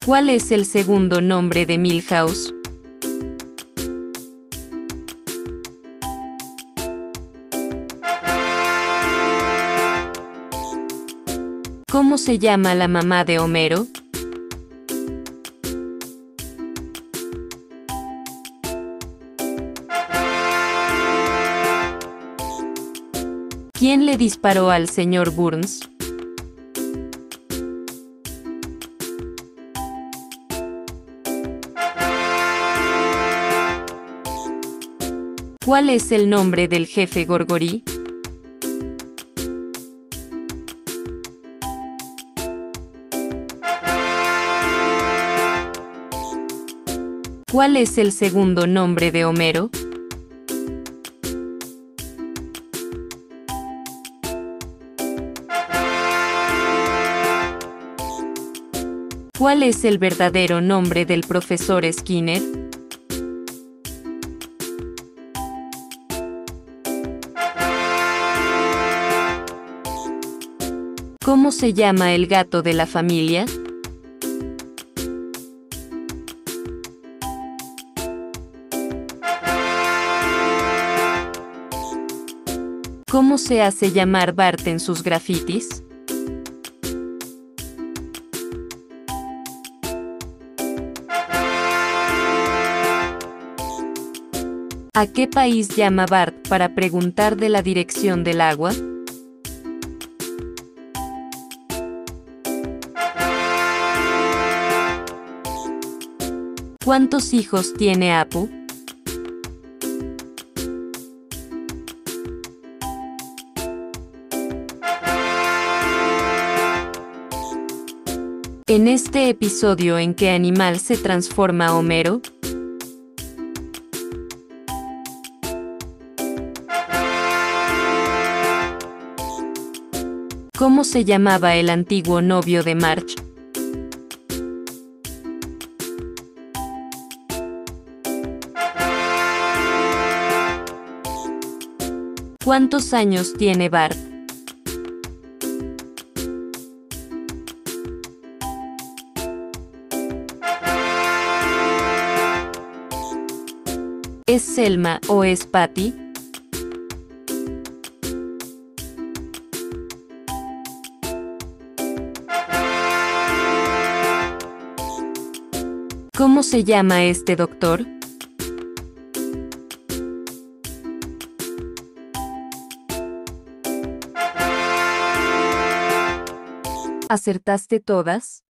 ¿Cuál es el segundo nombre de Milhouse? ¿Cómo se llama la mamá de Homero? ¿Quién le disparó al señor Burns? ¿Cuál es el nombre del jefe Gorgory? ¿Cuál es el segundo nombre de Homero? ¿Cuál es el verdadero nombre del profesor Skinner? ¿Cómo se llama el gato de la familia? ¿Cómo se hace llamar Bart en sus grafitis? ¿A qué país llama Bart para preguntar de la dirección del agua? ¿Cuántos hijos tiene Apu? En este episodio, ¿en qué animal se transforma Homero? ¿Cómo se llamaba el antiguo novio de Marge? ¿Cuántos años tiene Bart? ¿Es Selma o es Patty? ¿Cómo se llama este doctor? ¿Acertaste todas?